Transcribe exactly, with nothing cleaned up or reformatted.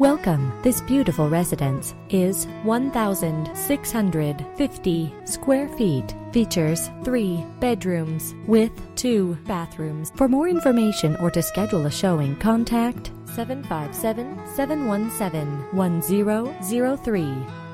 Welcome. This beautiful residence is one thousand six hundred fifty square feet. Features three bedrooms with two bathrooms. For more information or to schedule a showing, contact seven five seven, seven one seven, one zero zero three.